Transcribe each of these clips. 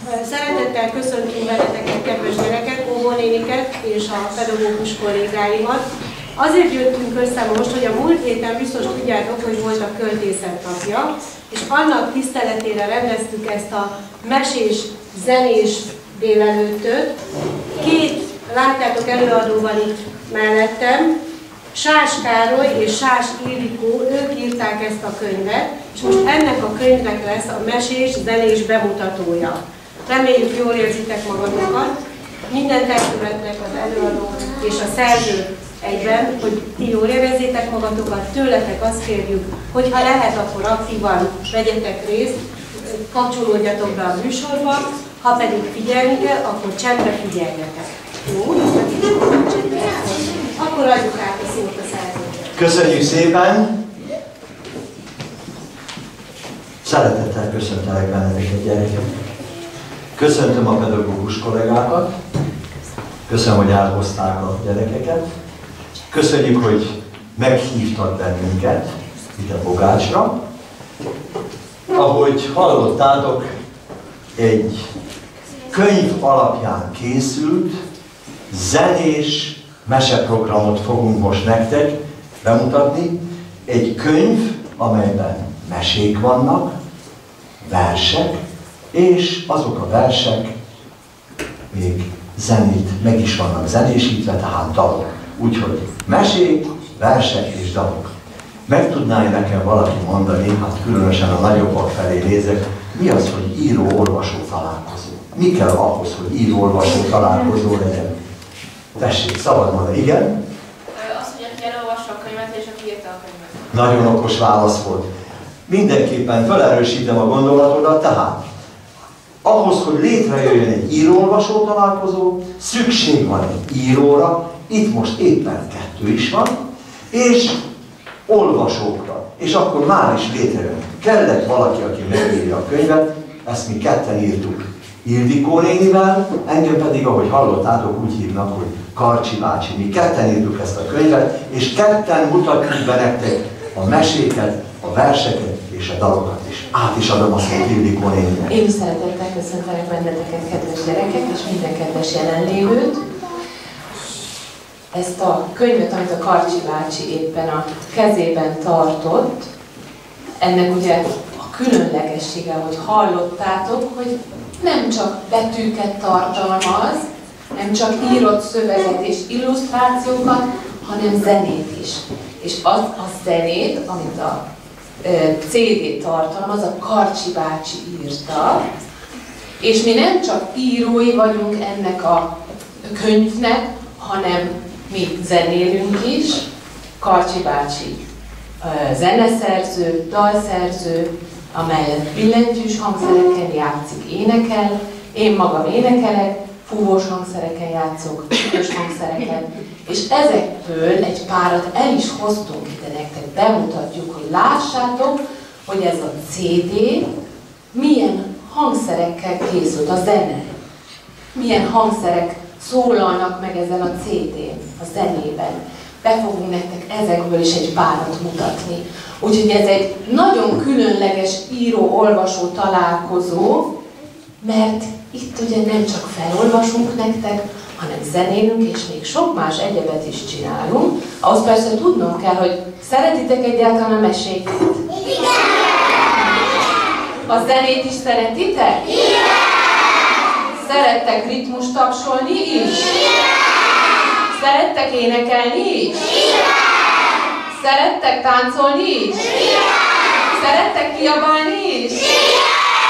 Szeretettel köszöntünk benneteket, kedves gyerekek, óvónéniket és a pedagógus kollégáimat. Azért jöttünk össze most, hogy a múlt héten biztos tudjátok, hogy volt a költészet napja, és annak tiszteletére rendeztük ezt a mesés, zenés délelőttöt. Két, látjátok, előadóval itt mellettem, Sás Károly és Sás Ildikó, ők írták ezt a könyvet, és most ennek a könyvnek lesz a mesés, zenés bemutatója. Reméljük, jól érzitek magatokat. Mindent elkövetnek az előadó és a szerző egyben, hogy ti jól érezzétek magatokat, tőletek azt kérjük, hogy ha lehet, akkor aktívan vegyetek részt, kapcsolódjatok be a műsorba, ha pedig figyelni kell, akkor csendbe figyeljetek. Jó? Akkor adjuk át a szót a szerzőnek. Köszönjük szépen! Szeretettel köszöntelek benneteket, gyerekek! Köszöntöm a pedagógus kollégákat, köszönöm, hogy elhozták a gyerekeket, köszönjük, hogy meghívtak bennünket itt a Pogácsra. Ahogy hallottátok, egy könyv alapján készült zenés meseprogramot fogunk most nektek bemutatni. Egy könyv, amelyben mesék vannak, versek, és azok a versek még zenét meg is vannak zenésítve, tehát dalok. Úgyhogy mesék, versek és dalok. Meg tudná nekem valaki mondani, hát különösen a nagyobbak felé nézek, mi az, hogy író-olvasó találkozó? Mi kell ahhoz, hogy író-olvasó találkozó legyen? Tessék, szabad mondani. Igen? Az, hogy aki elolvassa a könyvet, és aki írta a könyvet. Nagyon okos válasz volt. Mindenképpen felerősítem a gondolatodat, tehát ahhoz, hogy létrejöjjön egy író-olvasó találkozó, szükség van egy íróra, itt most éppen 2 is van, és olvasókra, és akkor már is létrejön. Kellett valaki, aki megírja a könyvet, ezt mi ketten írtuk Ildikó nénivel, engem pedig, ahogy hallottátok, úgy hívnak, hogy Karcsi bácsi. Mi ketten írtuk ezt a könyvet, és ketten mutatjuk be nektek a meséket, a verseket és a dalokat is. Át is adom a szót Ildikó nénivel. Én is szeretettel köszöntelek benneteket, kedves gyerekek, és minden kedves jelenlévőt. Ezt a könyvet, amit a Karcsi bácsi éppen a kezében tartott, ennek ugye a különlegessége, hogy hallottátok, hogy nem csak betűket tartalmaz, nem csak írott szöveget és illusztrációkat, hanem zenét is. És az a zenét, amit a CD tartalmaz, a Karcsi bácsi írta, és mi nem csak írói vagyunk ennek a könyvnek, hanem mi zenélünk is. Karcsi bácsi zeneszerző, dalszerző, amelyet billentyűs hangszereken játszik, énekel, én magam énekelek, fúvós hangszereken játszok, ütös hangszereken, és ezekből egy párat el is hoztunk ide nektek, bemutatjuk, hogy lássátok, hogy ez a CD milyen hangszerekkel készült, a zene. Milyen hangszerek szólalnak meg ezen a CD-n, a zenében. Be fogunk nektek ezekből is egy párat mutatni. Úgyhogy ez egy nagyon különleges író-olvasó találkozó, mert itt ugye nem csak felolvasunk nektek, hanem zenélünk, és még sok más egyebet is csinálunk. Ahhoz persze tudnom kell, hogy szeretitek egyáltalán a meséket? Igen! A zenét is szeretitek? Igen! Szerettek ritmust tapsolni is? Igen! Szerettek énekelni is? Igen! Szerettek táncolni is? Igen! Szerettek kiabálni is? Igen!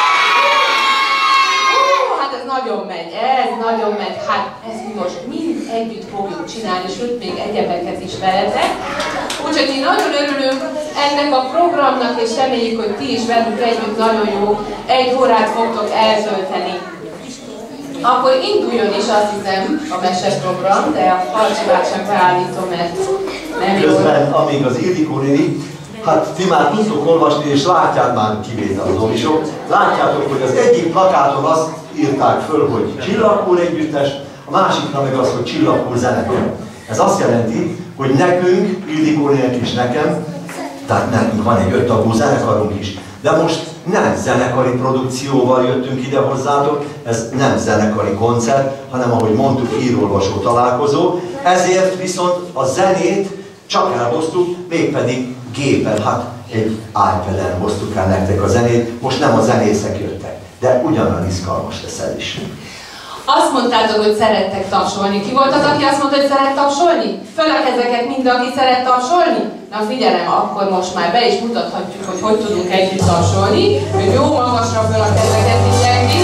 Hát ez nagyon megy, hát ezt mi most mind együtt fogjuk csinálni, sőt még egyebeket is veletek. Úgyhogy mi nagyon örülünk ennek a programnak, és reméljük, hogy ti is velünk együtt nagyon jó 1 órát fogtok eltölteni. Akkor induljon is, azt hiszem, a meseprogram, de a Karcsi bácsinak beállítom, mert nem jó. Közben, amíg az Ildikó néni, hát ti már tudtok olvasni, és látják már kivétel az olisok. Látjátok, hogy az egyik plakáton azt írták föl, hogy Csillagkúr együttes, a másikra meg az, hogy Csillagkúr zenekar. Ez azt jelenti, hogy nekünk, Ildikó nének és nekem, tehát nekünk van egy 5 tagú zenekarunk is, De most nem zenekari produkcióval jöttünk ide hozzátok, ez nem zenekari koncert, hanem ahogy mondtuk, írólvasó találkozó. Ezért viszont a zenét csak elhoztuk, mégpedig gépen, hát egy iPad-en hoztuk el nektek a zenét. Most nem a zenészek jöttek, de ugyanolyan izgalmas lesz ez is. Azt mondtátok, hogy szerettek tapsolni. Ki volt az, aki azt mondta, hogy szeret tapsolni? Föl a kezeket mind, aki szeret tapsolni? Na figyelem, akkor most már be is mutathatjuk, hogy hogy tudunk együtt tapsolni. Hogy jó magasra föl a kezeket mindenki.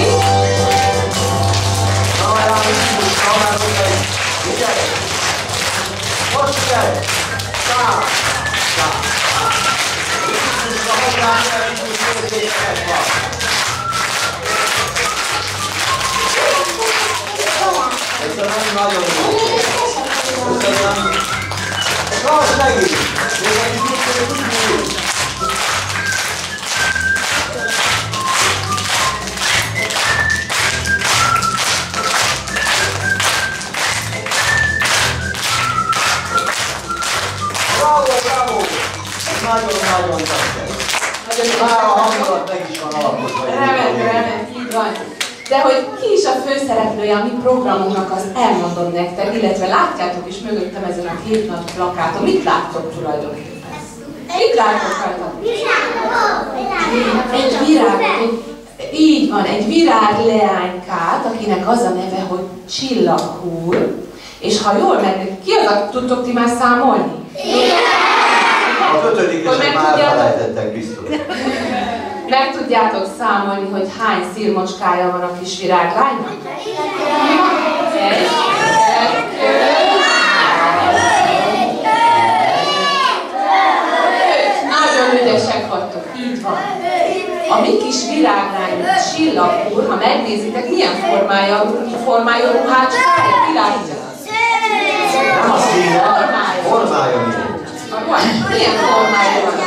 Köszönöm, nagyon jó. Köszönöm. Tarts megint! Bravo, bravo! Nagyon-nagyon tetszett. Már a hangulat meg is van alapozva. Remek, így van. De hogy ki is a főszereplője a mi programunknak, azt elmondom nektek, illetve látjátok is mögöttem ezen a két nagy plakáton. Mit láttok tulajdonképpen? Mit láttok rajta? Egy virágot, így van, egy virágleánykát, akinek az a neve, hogy Csillaghúr. És ha jól meg, ki az, tudtok ti már számolni? Az ötödikesek már felejtettek biztos. Meg tudjátok számolni, hogy hány szírmocskája van a kis viráglánynak? 1, 2, 5. Nagyon ügyesek vagytok, így van. A mi kis viráglányunk Csillaghúr, ha megnézitek, milyen formájú ruhácskája? Világítja. Nem a színe, formája milyen. Milyen formája van?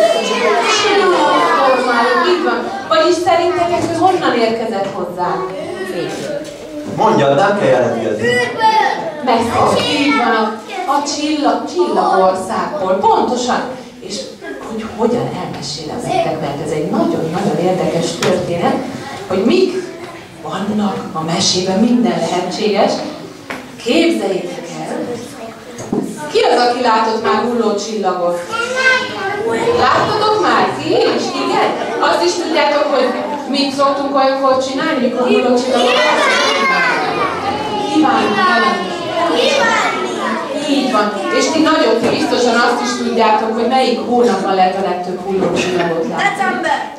Így van. Vagyis szerintetek, hogy honnan érkezett hozzánk? Mondjad, nem kell jelentkezni. Messze, így van, a Csillagországból, pontosan. És hogy hogyan elmesélem nektek, mert ez egy nagyon-nagyon érdekes történet, hogy mik vannak a mesében, minden lehetséges. Képzeljétek el, ki az, aki látott már hulló csillagot? Láttatok már? Ti is? Igen? Azt is tudjátok, hogy mit szoktunk olyankor csinálni, mikor hulló csillagot kívánunk jelenni. Így van. És ti biztosan azt is tudjátok, hogy melyik hónapban lehet a legtöbb hulló csillagot látni. December!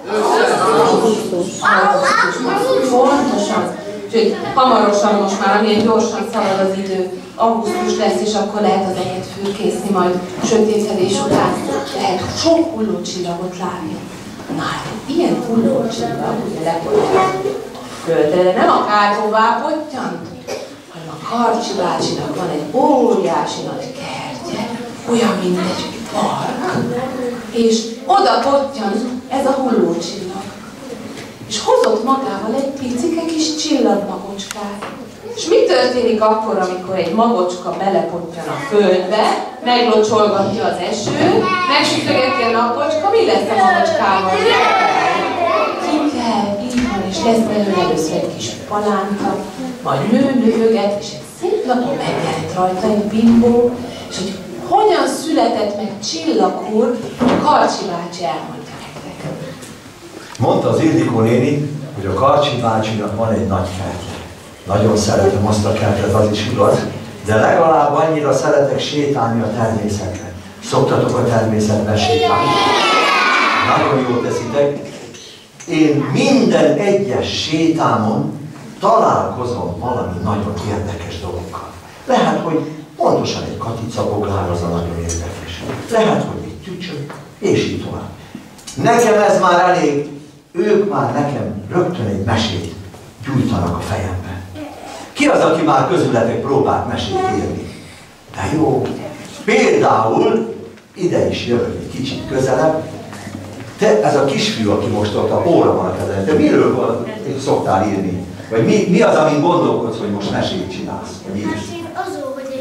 Pontosan. Úgyhogy hamarosan most már, amilyen gyorsan szalad az idő, augusztus lesz, és akkor lehet az eget fürkészni majd sötétedés után. Lehet sok hullócsillagot látni. Na, ilyen hullócsillag ugye lepottyant a földre, de nem akárhová pottyant, hanem a Karcsi bácsinak van egy óriási nagy kertje, olyan, mint egy park, és oda pottyant ez a hullócsillag. És hozott magával egy picike kis csillagmagocskát. És mi történik akkor, amikor egy magocska belepottyan a földbe, meglocsolgatja az esőt, megsütögeti a napocska, mi lesz a magocskával? Kikel, így van, és lesz belőle először egy kis palánta, majd nőget, és egy szép lapon megjelent rajta egy bimbó, és hogy hogyan született meg Csillaghúr, Karcsi bácsi elmondja nektek. Mondta az Ildikó néni, hogy a Karcsi bácsinak van egy nagy kertje. Nagyon szeretem azt a kertet, az is igaz, de legalább annyira szeretek sétálni a természetben. Szoktatok a természetben sétálni? Nagyon jól teszitek. Én minden egyes sétámon találkozom valami nagyon érdekes dolgokkal. Lehet, hogy pontosan egy katicabogár az a nagyon érdekes. Lehet, hogy egy tücsök, és így tovább. Nekem ez már elég, ők már nekem rögtön egy mesét gyújtanak a fejemben. Ki az, aki már közületek próbált mesét írni? De jó. Például, ide is jövök egy kicsit közelebb, te, ez a kisfiú, aki most ott a óra van a kezeden, te miről szoktál írni? Vagy mi az, amin gondolkodsz, hogy most mesét csinálsz? Én azon, hogy egy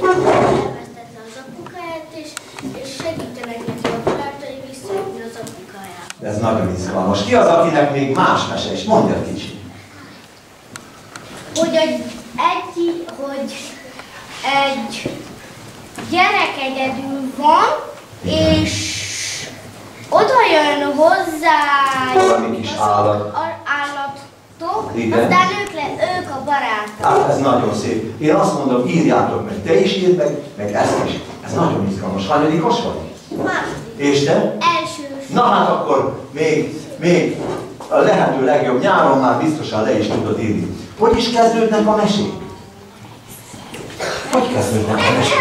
elvesztette az apukáját, és segítenek neki a barátai visszajönni az apukájához. Ez nagyon izgalmas. Ki az, akinek még más mese is? Mondja kicsit. Hogy egy gyerek egyedül van, és oda jön hozzá valami kis állatok, igen. Aztán ők a barátok. Hát ez nagyon szép. Én azt mondom, írjátok meg. Te is írd meg ezt is. Ez nagyon izgalmas. Hányadikos vagy? Második. És te? Elsős. Na hát akkor még a lehető legjobb. Nyáron már biztosan le is tudod írni. Hogy is kezdődnek a mesék? Hogy kezdődnek a mesék?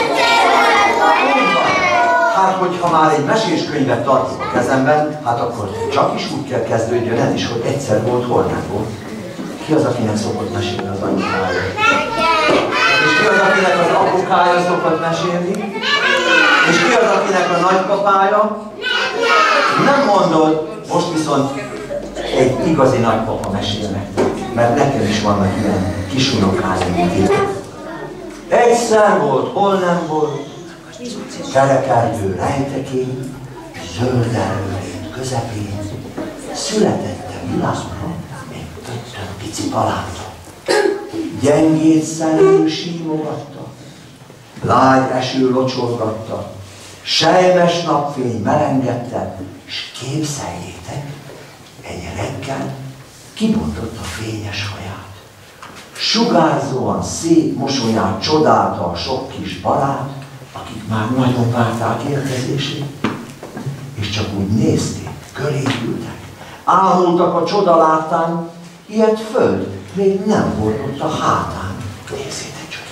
Hát, hogyha már egy meséskönyvet tartok a kezemben, hát akkor csak is úgy kell kezdődjön ez is, hogy egyszer volt, hol nem volt. Ki az, akinek szokott mesélni az anyukája? És ki az, akinek az apukája szokott mesélni? És ki az, akinek a nagypapája? Nem mondod, most viszont egy igazi nagypapa mesél nektek, mert nekem is vannak ilyen kisunokáim. Egyszer volt, hol nem volt, kerekerdő rejtekény, zöld erőlét közepén, született a világra egy több pici palánta. Gyengét szelő símogatta, lágy eső locsolgatta, sejmes napfény melengette, s képzeljétek, egy reggel kibontotta fényes haját. Sugárzóan szép mosolyát csodálta a sok kis barát, akik már nagyon várták érkezését, és csak úgy nézték, köré ültek, ámultak a csoda láttán, ilyet föld még nem volt ott a hátán. Nézzétek csak!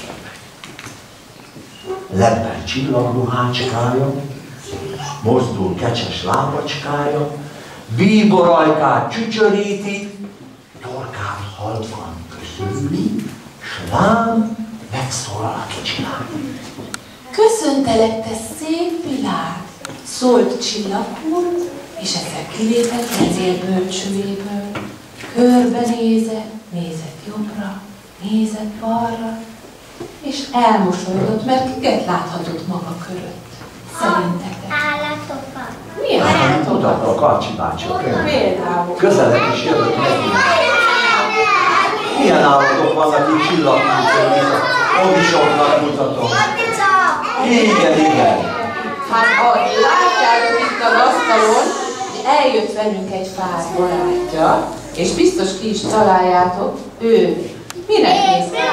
Lebben csillagruhácskája, mozdul kecses lábacskája, bíborajkát csücsöríti, torkát halkan köszöni, s lám megszólal a kicsi lány. Köszöntelek, te szép világ, szólt Csillagúr, és ezzel kilépett vezér bölcsőjéből. Körbenézett, nézett jobbra, nézett balra, és elmosolyodott, mert kiket láthatott maga körött. Szerintetek? Állatokat. Milyen állatokat? Mutatta a Karcsi bácsi a könyv. Például. Közelebb is jövök neki. Milyen állatok vannak itt Csillagúrtól, Omisoknak mutatom. Igen. Hát látjátok itt az asztalon, eljött velünk egy pár barátja, és biztos ki is találjátok, ő minek néz ki?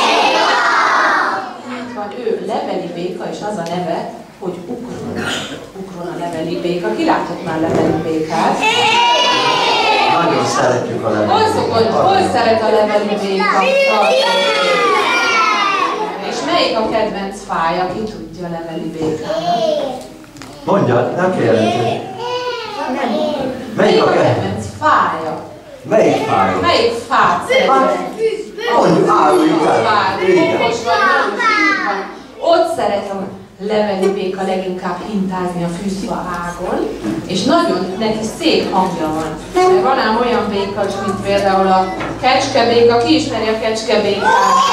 Így van, ő leveli béka, és az a neve, hogy Ukron a leveli béka. Ki látott már leveli békát? Nagyon szeretjük a leveli békát. Hol szeret a leveli béka? És melyik a kedvenc fája, ki tudja a leveli békának? Mondjad, nem kérdezik. Melyik a kedvenc fája? Melyik fája? Melyik fát szereted? Mondjuk, áruljuk el. Ott szeret a leveli béka leginkább hintázni a fűszfa ágon, és nagyon neki szép hangja van. Mert van ám olyan béka, mint például a kecskebéka. Ki ismeri a kecskebékát?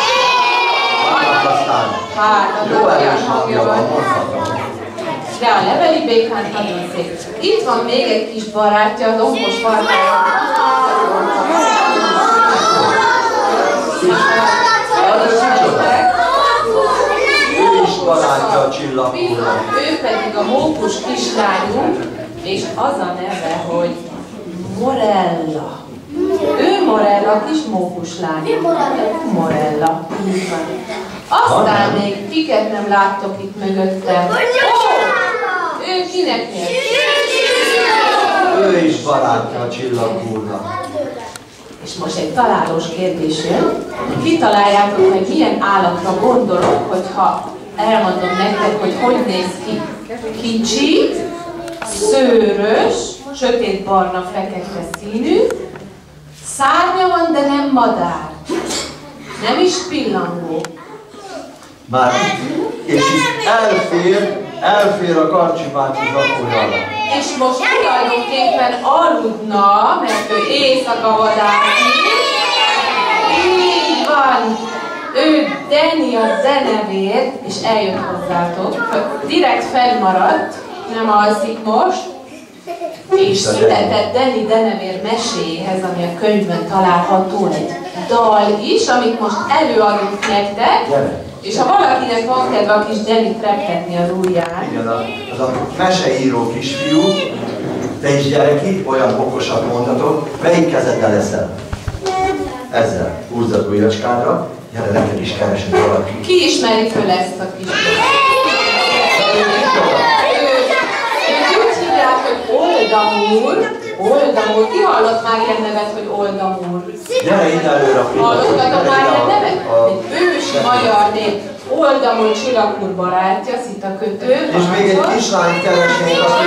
Hát, jó erős hangja van. De a leveli békán nagyon szép. Itt van még egy kis barátja, az onkos farkája. Ő is barátja a Csillagúrnak. Ő pedig a mókus kislányunk, és az a neve, hogy Morella. Ő Morella, kis mókuslány. Morella. Így van. Aztán még kiket nem láttok itt mögöttem. Ő kinek néz? Ő is barátja a Csillagúrnak. És most egy találós kérdés jön. Kitaláljátok, hogy milyen állatra gondolok, hogyha elmondom nektek, hogy néz ki. Kicsi, szőrös, sötétbarna, fekete színű, szárnya van, de nem madár. Nem is pillangó. Már, és itt elfér a Karcsi bácsi zakója alá. És most tulajdonképpen aludna, mert ő éjszaka vadászik. Így van! Ő Danny a denevér, és eljött hozzátok. Direkt fennmaradt, nem alszik most. És született Deni Denevér meséjéhez, ami a könyvben található, egy dal is, amit most előadunk nektek. És ha valakinek van kedve a kis Denit reptetni az ujján. Igen, az a meseíró kisfiú, te is gyereki, olyan okosak mondatok, melyik kezeddel leszel? Ezzel. Húzd az ujjacskádra, gyere, neked is keresünk valaki. Ki ismeri föl ezt a kis Úgy hívják, hogy Oldamúr. Oldamúr. Ki hallott már ilyen nevet, hogy Oldamúr? Gyere ide előre a Hallottatok már ilyen nevet? Egy ősi magyar név. Oldamúr Csillagúr barátja, szitakötő. És még egy kislányt keresnénk, aki...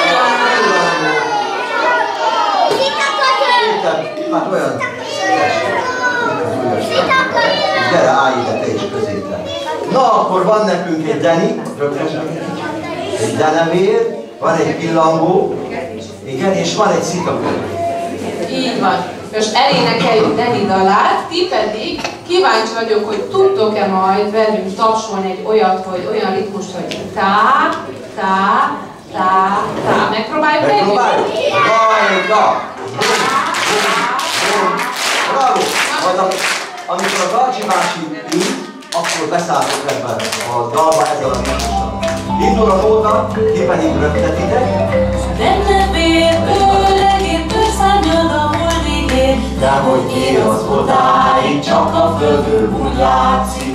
Hát olyan... Gyere, állj ide, te is középen. Na, akkor van nekünk egy Deni, egy Denevér, van egy pillangó, igen, és van egy szitakötő. Így van. Most elénekeljük Deni dalát, ti pedig kíváncsi vagyok, hogy tudtok-e majd velünk tapsolni egy olyat, hogy olyan ritmust, hogy tá, tá, tá, tá. Megpróbáljuk meg? Megpróbáljuk? Rajta! Bravo! Majd amikor a Galcsi bácsi ült, akkor beszálltok ebben a dalba ezzel a ritmussal. Indul a nóta, ti pedig rögtetitek. De hogy ér az odáig, csak a földről úgy látszik.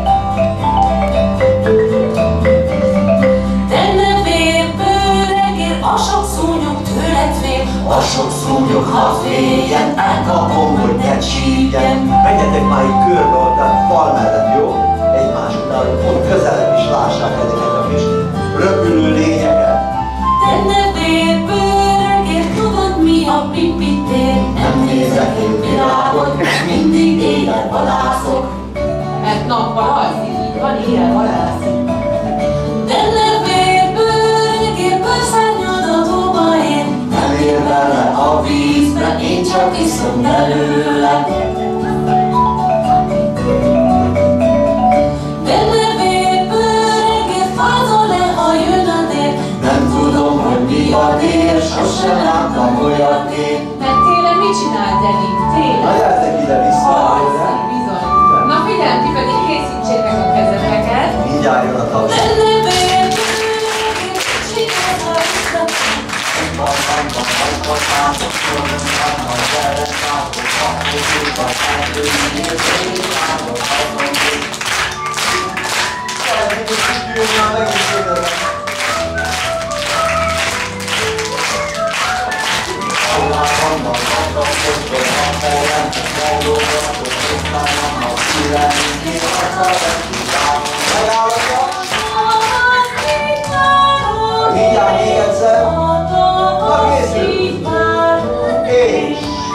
Denevér, bőregér, a sok szúnyog tőled fél, a sok szúnyog, ha féljen, elkapom, hogy ne csípjen. Menjetek már így körbe, ott a fal mellett, jó? Egymás után, hogy ott közelebb is lássák ezeket a kis röpülő lényeket. Denevér, bőregér, tudod mi a pipitér? Nem nézek én világot, mindig éjjel vadászok. Mert nappal alszik, így van, éjjel vadászik. Denevér, bőregér, bőrszárnyad a tóba ér, nem ér bele a vízbe, én csak iszom belőle. Denevér, bőregér, fázol-e, ha jön a dél? Nem tudom, hogy mi a dél, sosem láttam olyat én. Mert télen mit csinál Deni? Na Télen? gyertek ide vissza, Alszik, bizony. Na figyelj, ti pedig készítsétek a kezeteket. mindjárt jön a taps. Denevér, bőregér, csinálva vissza. Mindjárt még egyszer. Na készül. És.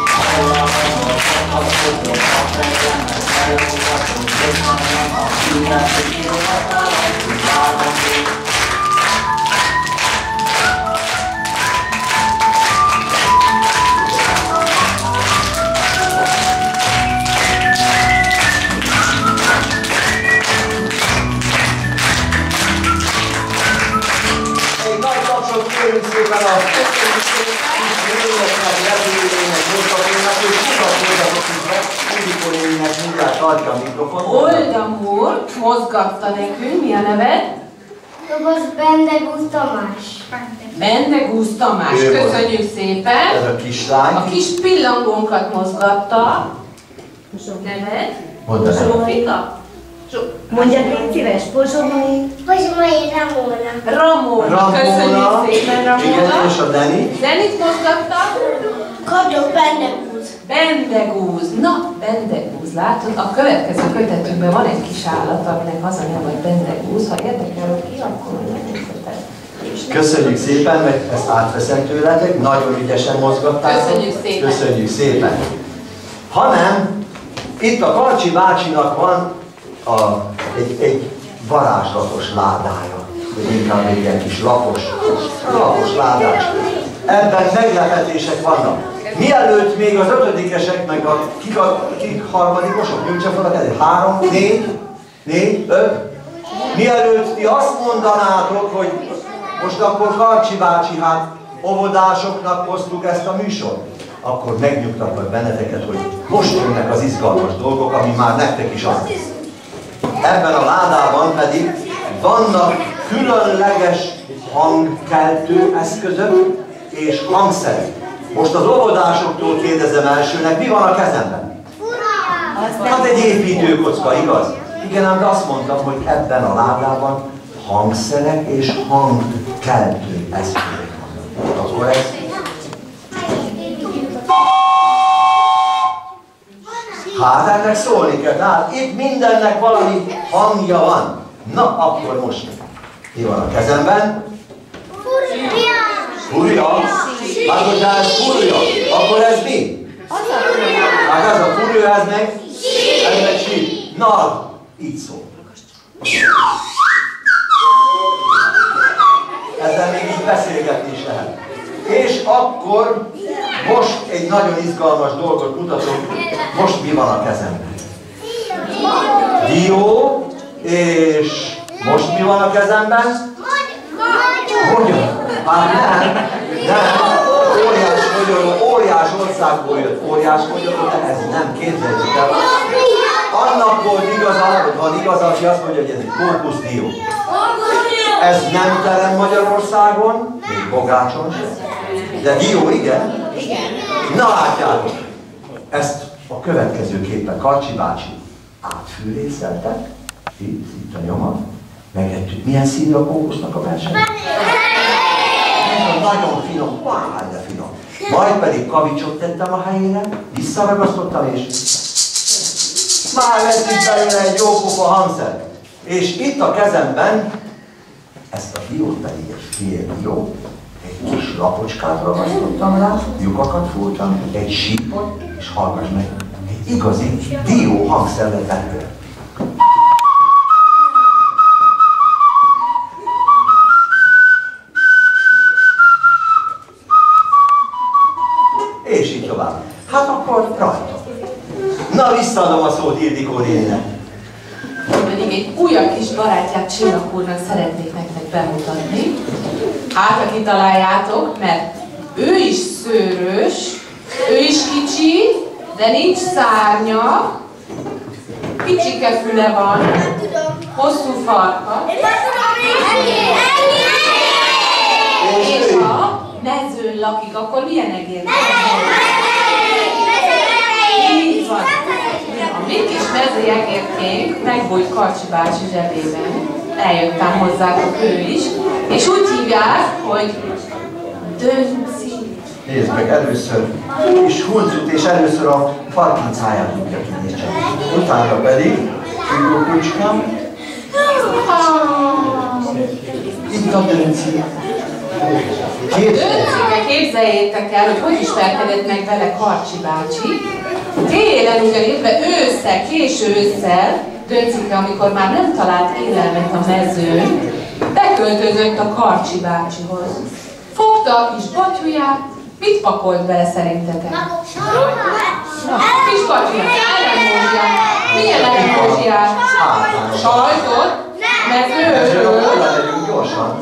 Egy nagy tapsot kérünk szépen a lényeknek, levélénynek, mozgatónak, és mutatkozzatok is meg, Ildikó néninek mindjárt tartja a mikrofont. Oldamúr mozgatta nekünk, mi a neved? Doboz Bendegúz Tamás. Bendegúz Tamás, Ő volt. köszönjük szépen! Ez a kislány. A kis pillangónkat mozgatta. Neved? Mondd el. Zsófika? Mondjad, légy szíves, Pozsomai. Pozsomai Ramona. Ramona. Köszönjük szépen, Igen, Ramona. és a Deni. Zenit mozgatta? Kadok Bendegúz. Bendegúz. Na, Bendegúz, látod? A következő kötetünkben van egy kis állat, aminek az a neve, hogy Bendegúz. Ha érdekel, hogy ki, akkor megnézheted. Köszönjük szépen, mert ezt átveszem tőletek, nagyon ügyesen mozgattátok. Köszönjük szépen. Köszönjük szépen. Hanem itt a Karcsi bácsinak van egy varázslatos ládája, vagy inkább egy ilyen kis lapos ládás. Ebben meglepetések vannak. Mielőtt még az ötödikesek, meg kik harmadikosok, nyújtsa fel a kezét. 3, 4, 5. Mielőtt ti azt mondanátok, hogy most akkor Karcsi bácsi, hát óvodásoknak hoztuk ezt a műsort, akkor megnyugtatlak benneteket, hogy most jönnek az izgalmas dolgok, ami már nektek is az. Ebben a ládában pedig vannak különleges hangkeltő eszközök és hangszerek. Most az óvodásoktól kérdezem elsőnek, mi van a kezemben? Hát egy építőkocka, igaz? Igen, ám de azt mondtam, hogy ebben a ládában hangszerek és hangkeltő eszközök vannak. Akkor ez... Hát ennek szólni kell, tehát itt mindennek valami hangja van. Na, akkor most mi van a kezemben? Fúria. Hát, hogyha ez fúria, akkor ez mi? Hát ez a fúria, ez meg síp. Na, így szól. Ezzel még így beszélgetni is lehet. És akkor most egy nagyon izgalmas dolgot mutatok. Most mi van a kezemben? Dió, és most mi van a kezemben? Hogyan? Hát nem. Óriás magyarul, óriás országból jött óriás magyarul, de ez nem, képzeljük el. Annak volt igaza, hogy van igaza, aki azt mondja, hogy ez egy kókuszdió. Ez nem terem Magyarországon, még Bogácson sem. De dió, igen? Na látjátok, ezt a következőképpen Karcsi bácsi átfűrészeltek, itt a nyomat, megettük. Milyen színű a kókusznak a belső? Nagyon finom, de finom. Majd pedig kavicsot tettem a helyére, visszaragasztottam, és már vettük belőle egy jó pofa hangszert. És itt a kezemben, ezt a diót pedig egy fél dió, egy kis lapocskát ragasztottam rá, lyukakat fúrtam, egy sípot, és hallgass meg, egy igazi dió hangszerre tettem. És így tovább. Hát akkor rajta. Na, visszaadom a szót Ildikó néninek. Pedig egy újabb kis barátját Csillag úrnak szeretnék nektek bemutatni. Hát, ha kitaláljátok, mert ő is szőrös, ő is kicsi, de nincs szárnya, kicsike füle van, hosszú farka, és ha mezőn lakik, akkor milyen egér? Így van. A mi kis mezőjegérkénk megbújt Karcsi bácsi zsebében. Eljöttem hozzátok ő is, és úgy hívják, hogy Dönci. Nézd meg, először kis huncut, és először a farkincáját tudja kinézni. Utána pedig Hugo-kucskám. Itt a Dönci. Döncike, képzeljétek el, hogy ismerkedett meg vele Karcsi bácsi. Télen ugyanilletve ősszel, késő ősszel, Döncike, amikor már nem talált élelmet a mezőn, beköltözött a Karcsi bácsihoz. Fogta a kis batyuját, mit pakolt bele szerintetek? Kis batyuját, elemózsiát. Milyen elemózsiát? Sajtot? Mezőről? Oda megyünk gyorsan.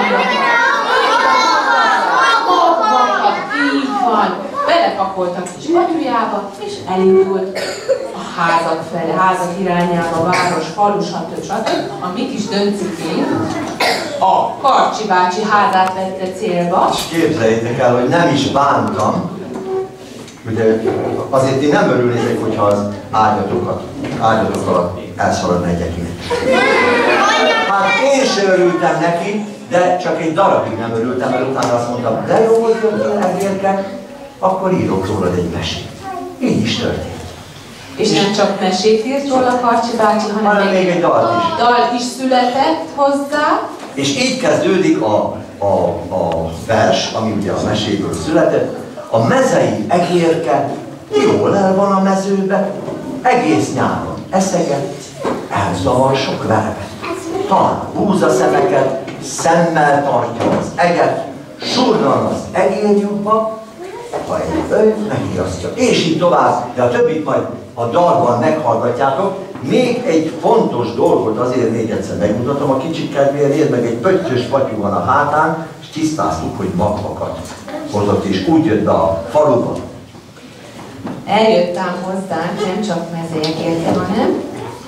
Így van. Belepakolt a kis batyujába, és elindult a házak felé, házak irányába, város, falu, stb. A mi kis Döncikénk a Karcsi bácsi házát vette célba. És képzeljétek el, hogy nem is bántam. Ugye azért én nem örülnék, hogyha az ágyatok alatt elszaladna egy ekény. Hát én sem örültem neki, de csak egy darabig nem örültem, mert utána azt mondtam, de jó, hogy jöttél egérke, akkor írok rólad egy mesét. Így is történt. És nem csak mesét írt róla Karcsi bácsi, hanem még egy dalt is. Dal is született hozzá. És így kezdődik a vers, ami ugye a meséből született. A mezei egérke jól el van a mezőbe, egész nyáron eszeget, elzavar sok vervet. Talán búzaszemeket, szemmel tartja az eget, surran az egérjukba, ha egy ölt megiasztja. És így tovább, de a többit majd a dalban meghallgatjátok. Még egy fontos dolgot azért még egyszer megmutatom a kicsik kedvéért, meg egy pöttyös patyú van a hátán, és tisztáztuk, hogy magvakat hozott, és úgy jött be a faluba. Eljöttem hozzánk, nem csak mezejek érte, hanem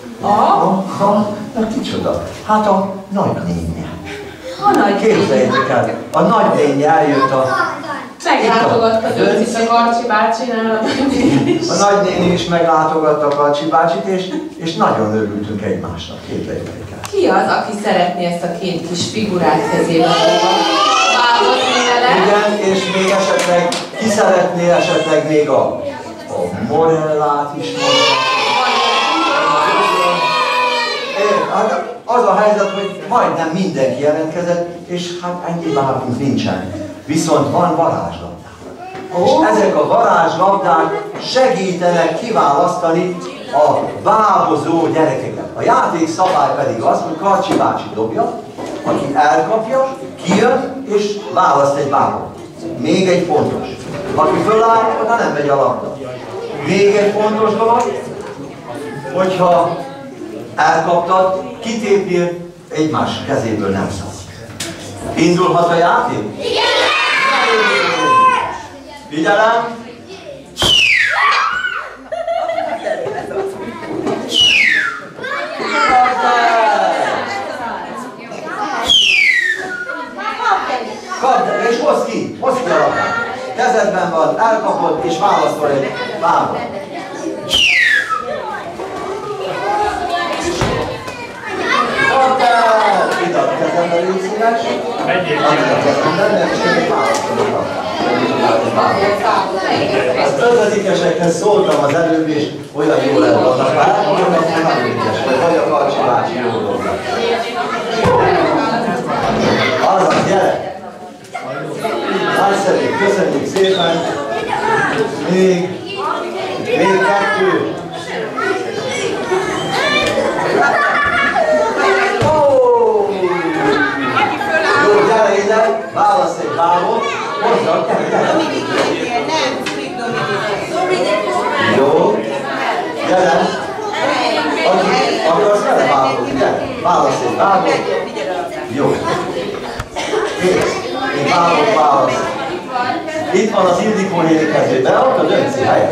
Na kicsoda? Hát a nagynénye. a nagy Képzeljétek el, a nagynénye eljött meglátogatta Döncit a Karcsi bácsinál. A nagynéni is meglátogatta a Karcsi bácsit, és nagyon örültünk egymásnak, képzeljétek el. Ki az, aki szeretné ezt a két kis figurát kezébe válozni vele? Igen, és még esetleg, ki szeretné esetleg még a Morellát is mondani? Az a helyzet, hogy majdnem mindenki jelentkezett, és hát ennyi bábunk nincsen. Viszont van varázslabdák. És ezek a varázslabdák segítenek kiválasztani a bábozó gyerekeket. A játék szabály pedig az, hogy Karcsi bácsi dobja, aki elkapja, kijön és választ egy bábot. Még egy fontos. Aki föláll, oda nem megy a labda. Még egy fontos dolog, hogyha elkaptad, kitépjél, egymás kezéből nem szabad. Indulhat a játék? Igen! Figyelem! Kapd el, és hozd ki a labdát. Kezedben van, elkapod, és válaszol egy bábot. Kapd el! Itt a kezembe, légy szíves. Addig a kezemben, mert is én válaszolok. Az ötödikesekhez szóltam az előbb, és olyan jól lett annak már, hogy nagyon ügyes vagy a Karcsi bácsi jó dolgok. Azaz, gyere! Nagyszerű, köszönjük szépen! Még kettő! Jó, gyere ide, válasz egy bábot, hozzad, gyere! Jó, gyere! Akarsz vele bábot, gyere! Válasz egy bábot! Jó! Kész! Én válasz. Itt van az Ildikó néni kezében, ott a Dönci, helyes.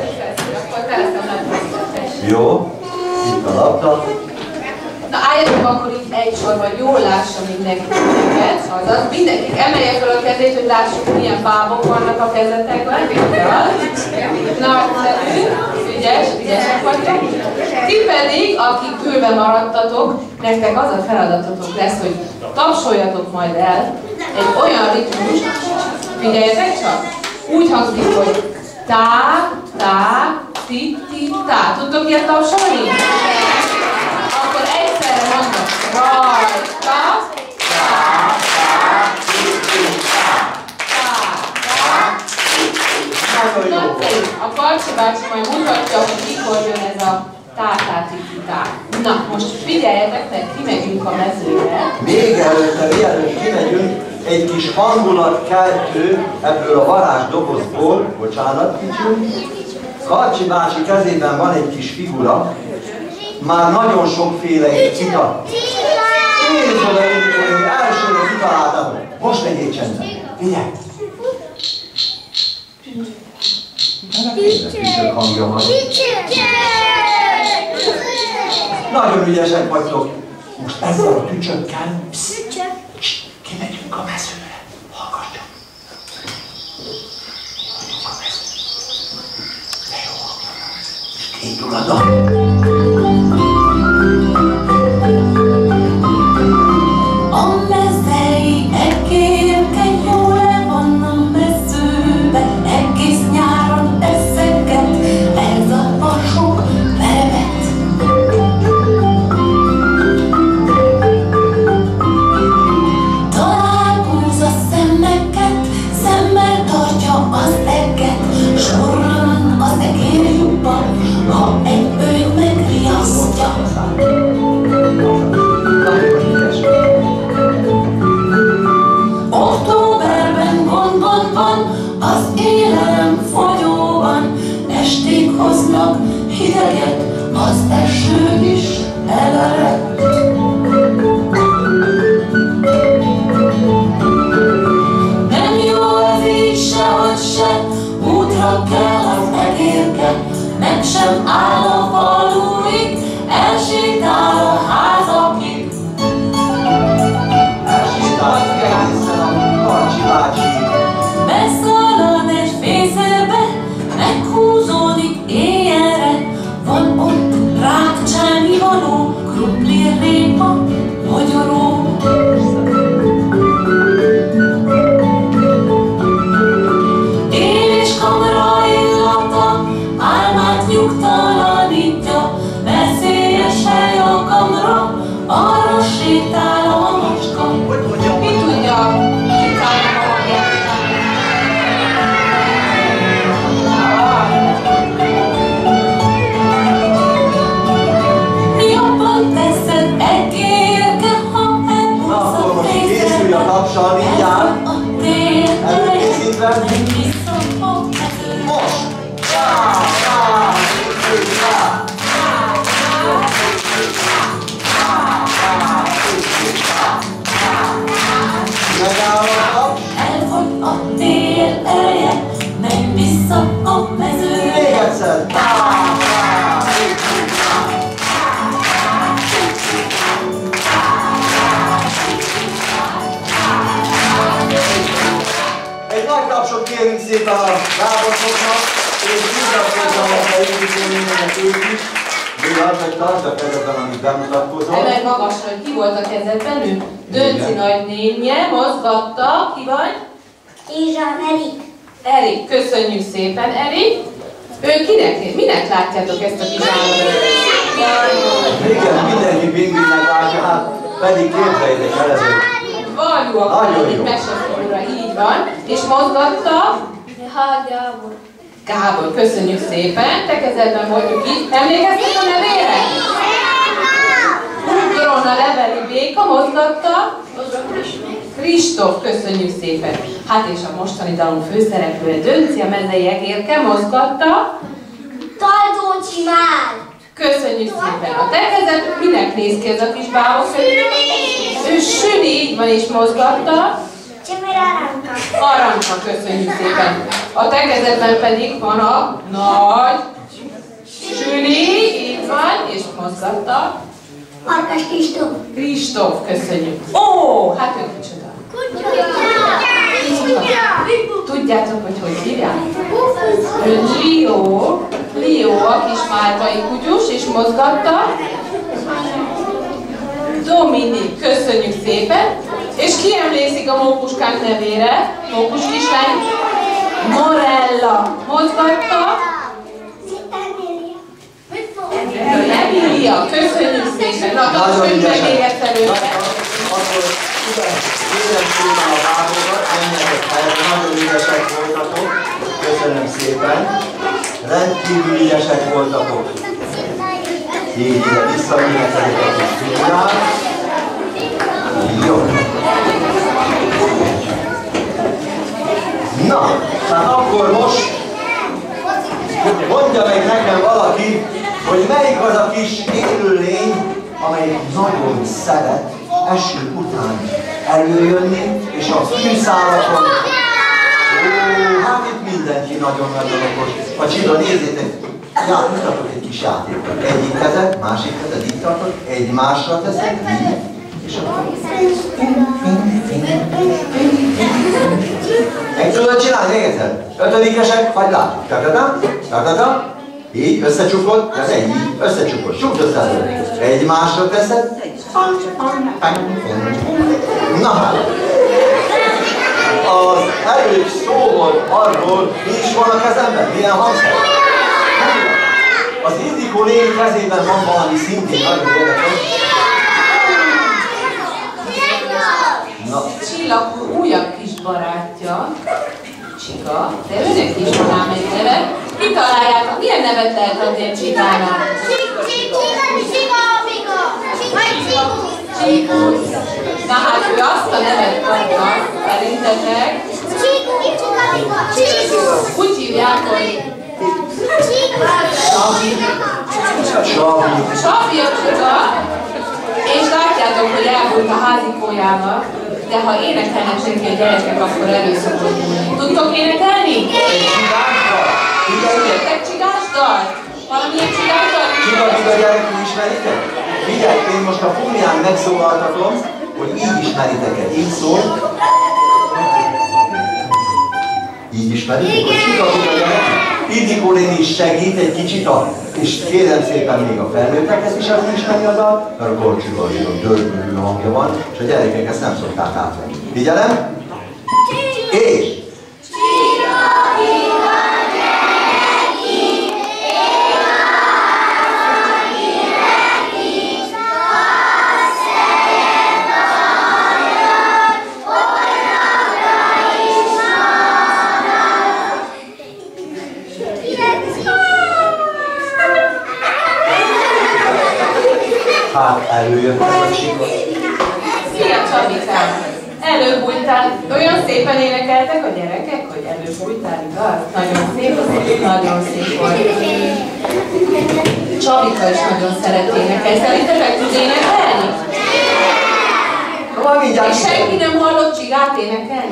Jó, itt a labda. Na álljatok akkor így egy sorban, jól lássa mindenki minket, azaz mindenki emelje fel a kezét, hogy lássuk milyen bábok vannak a kezetekben. Na, ügyesek vagytok. Ti pedig, akik kőben maradtatok, nektek az a feladatotok lesz, hogy tapsoljatok majd el egy olyan ritmust, figyeljetek csak, úgy hangzik, hogy tá, tá, ti, ti, tá. Tudtok ilyet tapsolni? Akkor egyszerre mondok, rajta, tá, tá, ti, ti, tá, tá, tá, ti, ti, tá. Nagyszerű. A Karcsi bácsi majd mutatja, hogy mikor jön ez a tá-tá-ti-ti-tá. Na, most figyeljetek, mert kimegyünk a mezőre. Még előtte, mielőtt kimegyünk, egy kis hangulatkeltő ebből a varázsdobozból, bocsánat kicsim, Karcsi bácsi kezében van egy kis figura, már nagyon sokféle cita. Nézd oda, hogy elsőre kitaláltam. Most legyél csendben. Figyelj! Tücsök hangja van. Nagyon ügyesek vagytok. Most ezzel a tücsökkel kimegyünk a mezőre. Hallgassak. Megyünk a mezőre. De jó hallgatok. Indul a dal. Hideget, az eső is elerett. Majd áll a faluig, elsétál a házakig. Elsétált egészen a Karcsi bácsi. Beszalad egy fészerbe, meghúzódik éjjelre. Van ott rákcsálni való, krumpli, répa, magyaró. Él és kamra illata, álmát nyugtalanítja. Veszélyesen a kamra, arra sétál a macska. Ki tudja? Jobban teszed egérke, ha Na, akkor most készülj a tapsal mindjárt. Előkészítve. Most! Megáll a taps. Elfogy a tél ereje, menj vissza a mezőre. Még egyszer. Egy nagy tapsot kérünk szépen a Gáboroknak, és mutatkozzam a indítónének ők is. Mivel, hogy tartsd a kezedben, amit bemutatkozol. Emelj magasra, hogy ki volt a kezedben, ő Dönci nagynénje, mozgatta, ki vagy? Ézsán Erik. Erik, köszönjük szépen, Erik. Ő minek látjátok ezt a kis állat? Igen, mindenki pingvinnek látja, hát pedig képzeljétek el ezért. Valóak, Nagyon jó. itt mesefigura, így van. És mozgatta? Gábor. Gábor, köszönjük szépen. Te kezedben voltunk itt. Emlékeztek a nevére? Ugron a leveli béka, mozgatta? Kristóf, köszönjük szépen. Hát és a mostani dalunk főszereplője Dönci, a mezei egérke, mozgatta? Taldócsi Már. Köszönjük szépen. A te kezed minek néz ki ez a kis bábok? Ő Süli, így van, és mozgatta? Csimere Aranka. Aranka, köszönjük szépen. A te kezedben pedig van a nagy Süli, így van, és mozgatta? Farkas Kristóf. Kristóf, köszönjük. Ó, hát ő kicsoda. Tudjátok, hogy hívják? Ő Leo, a kis máltai kutyus, és mozgatta? Dominik, köszönjük szépen. És ki emlékszik a mókuskánk nevére? Mókus kislány? Morella, mozgatta? Emília, köszönjük szépen. Na, Nagyon köszönjük még egyszer őket. Akkor kérem szépen a Gáborokat, menjetek helyre, nagyon ügyesek voltatok. Köszönöm szépen. Rendkívül ügyesek voltatok. Így ide visszamérhetek a kis figurát. Jó. Na, hát akkor most mondja meg nekem valaki, hogy melyik az a kis élőlény, amelyik nagyon szeret eső után előjönni, és a fűszálakon... Ó, hát itt mindenki nagyon-nagyon okos. A Csilla, nézzétek, mutatok egy kis játékot. Egyik kezed, másik kezed, így tartod, egymásra teszed, így, és akkor... Meg tudod csinálni még egyszer? Ötödikesek, hagyd látjuk. Takadam, takadam. Így, összecsukod, de ne így, összecsukod, csukd össze. Egymásra teszed. Na hát. Az előbb szó volt arról, mi is van a kezemben, milyen hangszer. Az Indikó néni kezében van valami szintén nagyon érdekes. Na. Csillag újabb kis barátja, Csika, de őnek is van ám egy neve. Kitaláljátok, milyen nevet lehet adni egy Csikának? Csíkusz. Na hát ő azt a nevet kapta, szerintetek. Úgy hívják, hogy Savi. Savi a Csika. És látjátok, hogy elbújt a házikójával, de ha énekelnek senki a gyerekek, akkor először múlni. Tudtok énekelni? Csigásdal? Jöttek csigásdal? Valamilyen Csiga-biga gyerekek ismeritek? Figyelj, én most a fólián megszólaltatom, hogy így ismeritek-e. Így szól. Így ismeritek? A csiga-biga gyerekek? Ildikó néni is segít egy kicsit, és kérem szépen még a felnőttekhez is azt ismeri a dal, mert a korcsiga-biga dörbülő hangja van, és a gyerekek ezt nem szokták átvenni. Figyelem? És! Hát előjöttek a csíkot. Szia Csabikám! Előbújtál. Olyan szépen énekeltek a gyerekek, hogy előbújtál, igaz? Nagyon szép, nagyon szép volt. Csabika is nagyon szeret énekelni. Szerintetek tud énekelni? És senki nem hallott Csigát énekelni?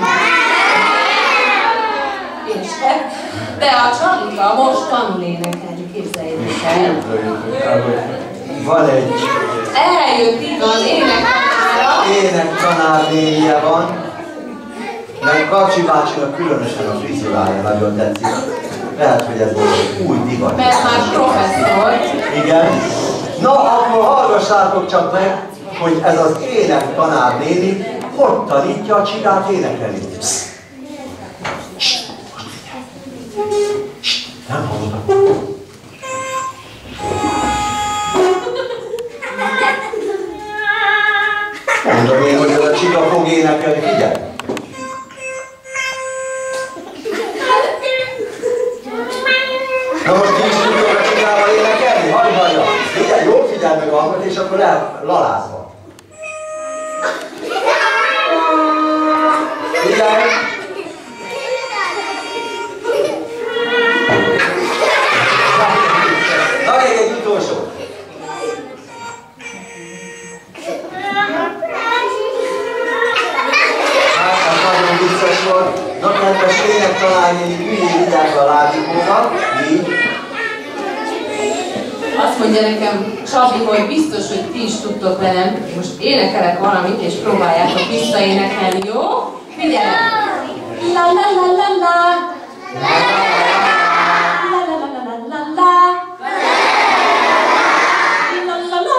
Én sem. De a Csabika most tanul énekelni, képzeljétek el. Van egy eljött igaz, énektanára. Énektanár nénje van. Meg Kacsi bácsinak különösen a frizurája nagyon tetszik. Lehet, hogy ez most új divat. Mert már professzor. Igen. Na, akkor hallgassátok csak meg, hogy ez az énektanár néni hogy tanítja a Csigát énekelni. Nem hallottak. Mondom én, hogy ez a Csiga fog énekelni, figyelj! Na most ki is tudjuk a Csigával énekelni? Hallja! Figyelj, jól figyelj meg a hangot, és akkor lalázva. Figyelj! Na még egy utolsó. Na, kedves énektanárnéni, üljél vigyázz a lábikóba, így. Azt mondja nekem Csabi, hogy biztos, hogy ti is tudtok velem. Most énekelek valamit, és próbáljátok visszaénekelni, jó? Figyelj! La la la la la. La la la la la la la. La la la.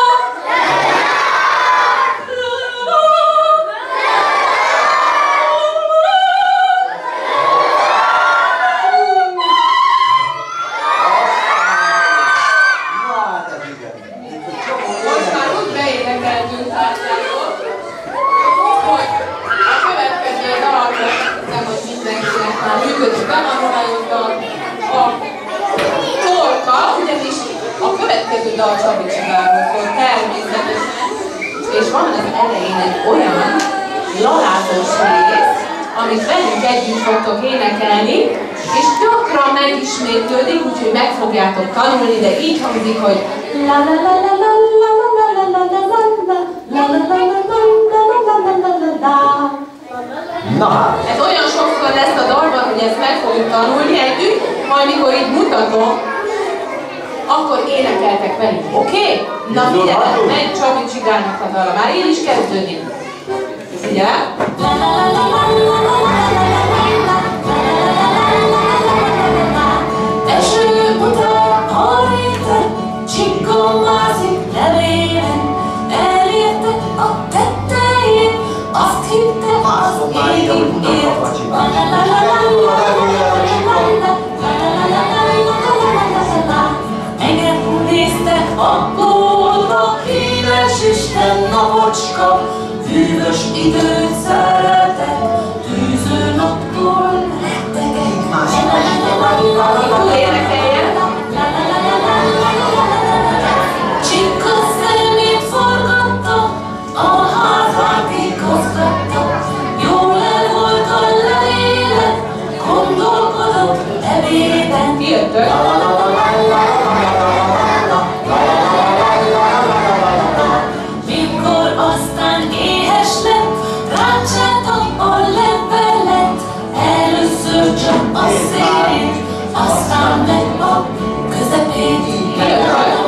Most már úgy beénekeltünk társáról, hogy a következő dalra, nem hogy mindenkinek már működik bemarolálódban, a torka, ugyanis a következő dal Csabi Csigáról szól természetesen, és van az elején egy olyan lalázós rész, amit velünk együtt fogtok énekelni, és gyakran megismétlődik, úgyhogy meg fogjátok tanulni, de így hangzik, hogy la la la la la la la la la la la la la la la la la. Na hát! Ez olyan sokszor lesz a dalban, hogy ezt meg fogjuk tanulni együtt, majd mikor így mutatom, akkor énekeltek velünk, oké? Na figyelj, megy Csabi Csigának a dala, már én is kezdődik. Figyelj! Eső után hajtett, csikkomázik levélen, elérte a tettejét, azt hitte az ég ért. Megnézte a boltba, édes Isten napocska, hűvös időt szeretett, tűző naptól rettegett. Csikka szemét forgatta, a házát igazgatta, jól el volt a levélet, gondolkodott ebéden. Jöttök? Mikor aztán éhes lett, rácsátta a levelet, először csak a szélét, aztán meg a közepét.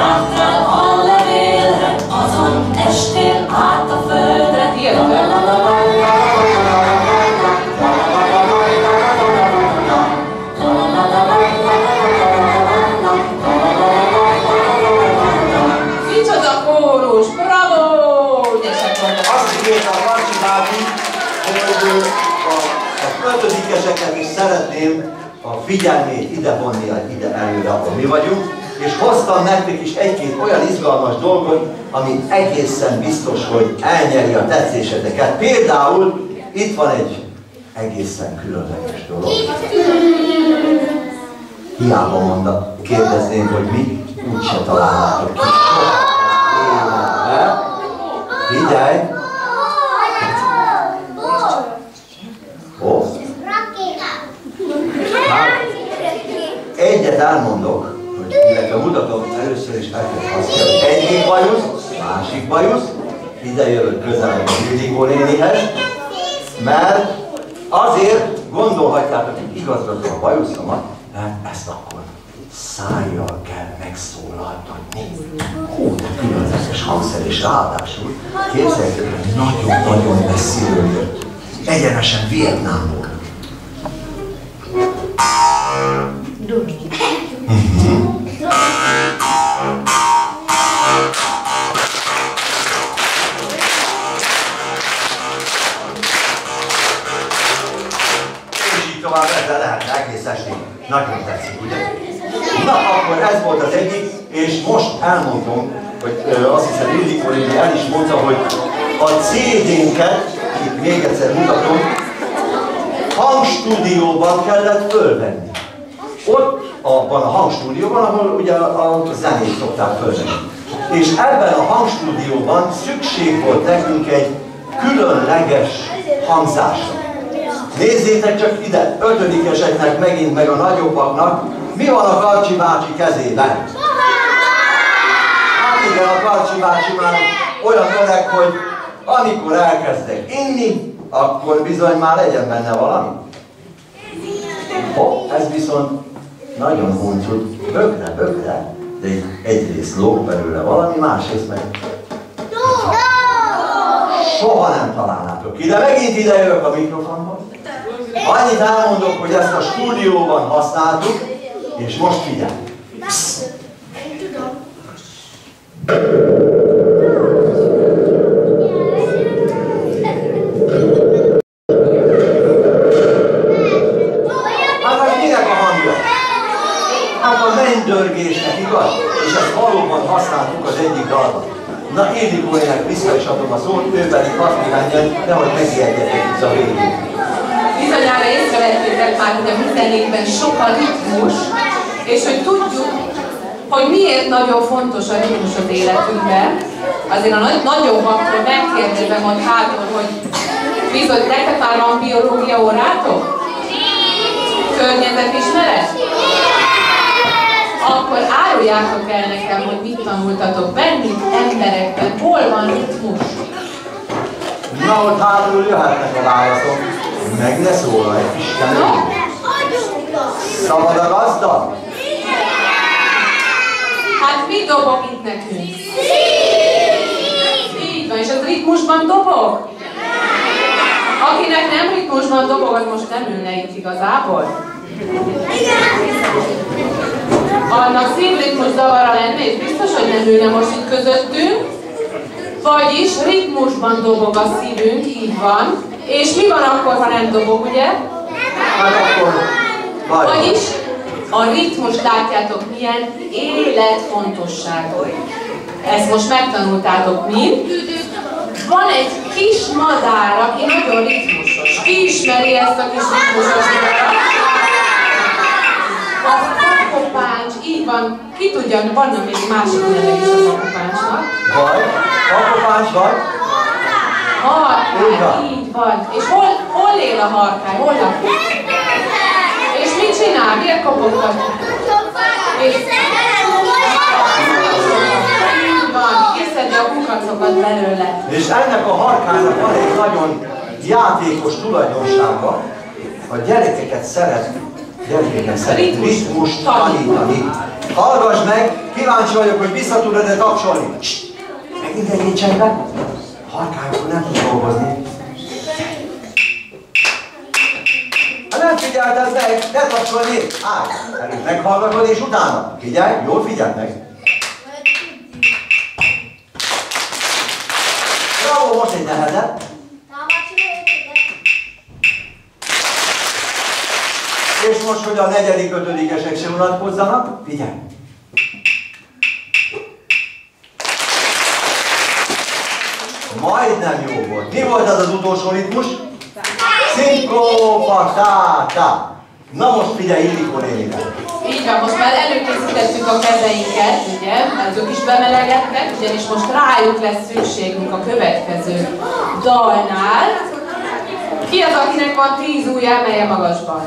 Hátrál a levélre, azon estél át a földre. Micsoda kórus, bravo! Ügyesek voltak. Azt ígérte a Karcsi bácsi, hogy a költözékeseket is szeretném a figyelmét ide vonni, ide előre, ahol mi vagyunk, és hoztam nektek is egy-két olyan izgalmas dolgot, ami egészen biztos, hogy elnyeri a tetszéseteket. Például itt van egy egészen különleges dolog. Hiába kérdezném, hogy mi, úgyse találnátok ki soha életbe. Figyelj! Ó? Egyet elmondok, hogy illetve mutatom először is azt kell, hogy egyik bajusz, másik bajusz, ide jövök közelebb a Ildikó nénihez, mert azért gondolhatjátok, hogy igazgatom a bajuszomat, mert ezt akkor szájjal kell megszólaltatni. Hú, de különleges hangszer, és ráadásul képzeljétek, hogy nagyon-nagyon messziről jött. Egyenesen Vietnámból. És így tovább ezzel lehetne egész estig. Nagyon tetszik, ugye? Na, akkor ez volt az egyik, és most elmondom, hogy azt hiszem Ildikó néni el is mondta, hogy a CD-nket, itt még egyszer mutatom, hangstúdióban kellett fölvenni. Ott van a hangstúdióban, ahol ugye a zenét szokták fölvenni. És ebben a hangstúdióban szükség volt nekünk egy különleges hangzásra. Nézzétek csak ide, ötödikeseknek megint, meg a nagyobbaknak, mi van a Karcsi bácsi kezében? Hát igen, a Karcsi bácsi már olyan öreg, hogy amikor elkezdek inni, akkor bizony már legyen benne valami. Ez viszont nagyon huncut, bökre, de egyrészt lóg belőle valami, másrészt meg soha nem találnátok ki. De megint ide jövök a mikrofonhoz. Annyit elmondok, hogy ezt a stúdióban használtuk, és most figyelj. Mennydörgésnek, igaz? És ezt valóban használtuk az egyik dalban. Na, Ildikó néninek vissza is adom a szót, ő pedig azt kívánja, nehogy megijedjetek itt a végén. Bizonyára észrevettétek már, hogy a mindenségben sok a ritmus, és hogy tudjuk, hogy miért nagyon fontos a ritmus az életünkben. Azért a nagyobbaktól megkérdezem ott hátul, hogy bizony, nektek már van biológia órátok? Környezetismeret? Akkor áruljátok el nekem, hogy mit tanultatok bennük, emberekben, hol van ritmus? Na, ott hátul jöhetnek a válaszok. Meg ne szólalj, Istenem! Szabad a gazda? Hát mi dobog itt nekünk? Így van, és az ritmusban dobog? Akinek nem ritmusban dobog, az most nem ülne itt igazából. Annak szívritmus zavara lenne, és biztos, hogy nem ülne most itt közöttünk. Vagyis ritmusban dobog a szívünk, így van. És mi van akkor, ha nem dobog, ugye? Hát akkor vagyis a ritmus, látjátok, milyen életfontosságú. Ezt most megtanultátok mind. Van egy kis madár, aki nagyon ritmusos. Ki ismeri ezt a kis ritmusos madarat? A kakopáncs, így van. Ki tudja, vannak még másik neve is a kakopáncsnak. Vagy? Kakopáncs vagy? Harkály, így van. És hol él a harkály? Hol lakik? fokokat. Kiszedni a kukacokat belőle. És ennek a harkánynak van egy nagyon játékos tulajdonsága, a gyerekeket szeret ritmust tanítani. Hallgass meg, kíváncsi vagyok, hogy vissza tudod-e tapsolni. Megint egy csendben. Harkánykor nem tud dolgozni. Ha nem figyelted meg, ne tapsolni. Állj, előtt meghallgatod és utána. Figyelj, jól figyeld meg. Bravo, most egy nehezebb. És most, hogy a negyedik, ötödikesek se unatkozzanak, figyelj! Majdnem jó volt. Mi volt az az utolsó ritmus? Szinkropatáta. Na most figyelj, Ildikó nénire. Így van, most már előkészítettük a kezeinket, ugye, azok is bemelegettek, ugyanis most rájuk lesz szükségünk a következő dalnál. Ki az, akinek van 10 ujj, emelje magasban?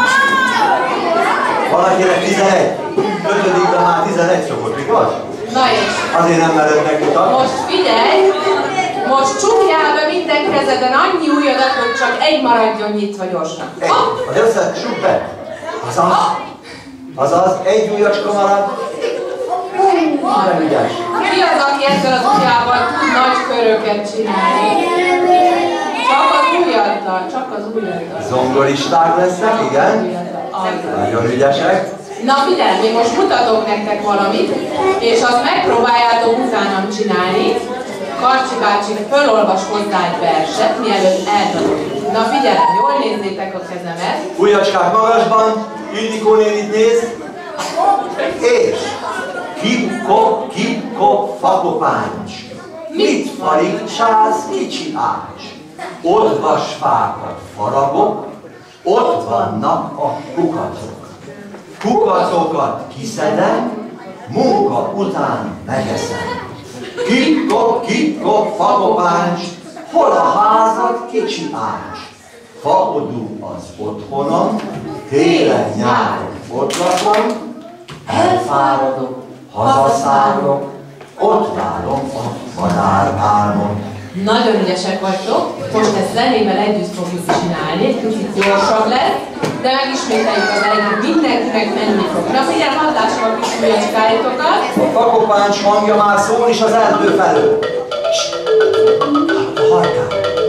Valakinek 11. 5-ben már 11 szokott, igaz? Na és? Azért nem mered megmutatni. Most figyelj! Most csukjál be minden kezeden annyi ujjadat, hogy csak egy maradjon nyitva gyorsan. Egy. Az összes csuk be. Azaz, egy ujjacska marad. Nagyon ügyes. Ki az, aki ezzel az ujjával tud nagy köröket csinálni? Csak az ujjaddal. Zongoristák lesznek, igen. Nagyon ügyesek. Na figyelj, még most mutatok nektek valamit, és azt megpróbáljátok utánam csinálni. Karcsi bácsi fölolvas hozzá egy verset, mielőtt eldadoljuk. Na figyelj, jól nézzétek a kezemet. Ujjacskák magasban, Ildikó nénit néz. És kip-kop, fakopáncs. Mit farigcsáz, kicsi ács? Odvasfákat faragok, ott vannak a kukacok. Kukacokat kiszedem, munka után megeszem. Kip-kop, fakopáncs, hol a házad, kicsi ács? Faodú az otthonom, télen-nyáron ott lakom, elfáradok, hazaszállok, ott várom a madárálmot. Nagyon ügyesek vagytok, most ezt zenével együtt fogjuk csinálni, egy kicsit gyorsabb lesz, de megismételjük az elején, mindenkinek menni fog. Na figyelj, hadd lássam a kis ujjacskáitokat. A fakopáncs hangja már szól is az erdő felől. A harkán.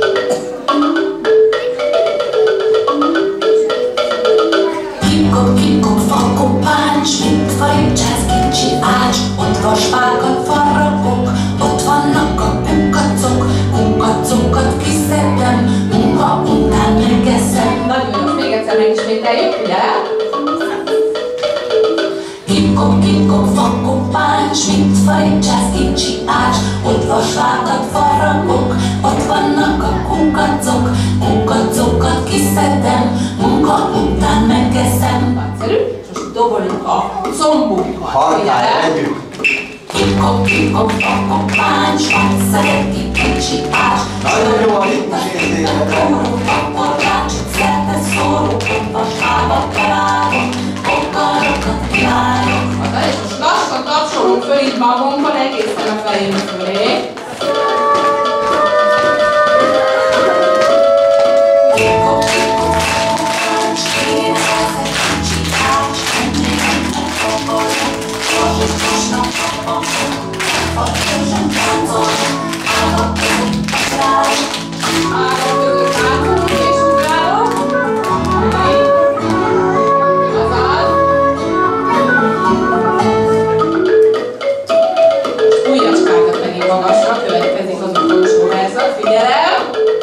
Kip-kop, fakopáncs, mit farigcsáz, kicsi ács, ott vasfákat faragok, ott vannak a kukacok, kukacokat kiszedem, munka után megeszem. Nagyon jó, még egyszer megismételjük, ugye? Kip-kop, fakopáncs, mit farigcsáz, kicsi ács, ott vasfákat faragok, ott vannak a kukacok, kukacokat kiszedem, munka után megeszem. Nagyszerű, és most doboljuk a combunkat. Harkán együtt. Kip-kop, fakopáncs, azt szereti kicsi ács. Nagyon jó a ritmus érzéketek. Akkor rácsit szerte szóró, vasfába találok, bokarokat kívánok. Na és most lassan tapsolunk föl itt magunkon, egészen a fejünk fölé. Kip-kop, fakopáncs, én ezek kicsi ács, emlékem megfokolom, gyorsnak kapom, a közön táncolom, állok között ugrálok. Állok között táncolunk és ugrálok. Azaz. Ujjacskákat megint magasra, következik az utolsó verzak, figyelem!